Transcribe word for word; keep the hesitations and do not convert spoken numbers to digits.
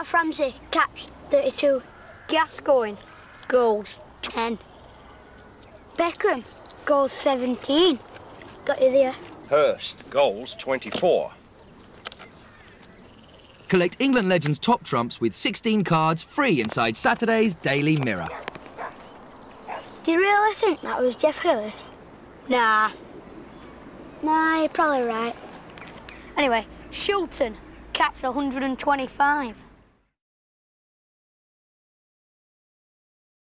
Ralph Ramsey, caps thirty-two. Gascoigne, goals ten. Beckham, goals seventeen. Got you there. Hurst, goals twenty-four. Collect England Legends top trumps with sixteen cards free inside Saturday's Daily Mirror. Do you really think that was Jeff Hurst? Nah. Nah, you're probably right. Anyway, Shulton, caps one hundred twenty-five.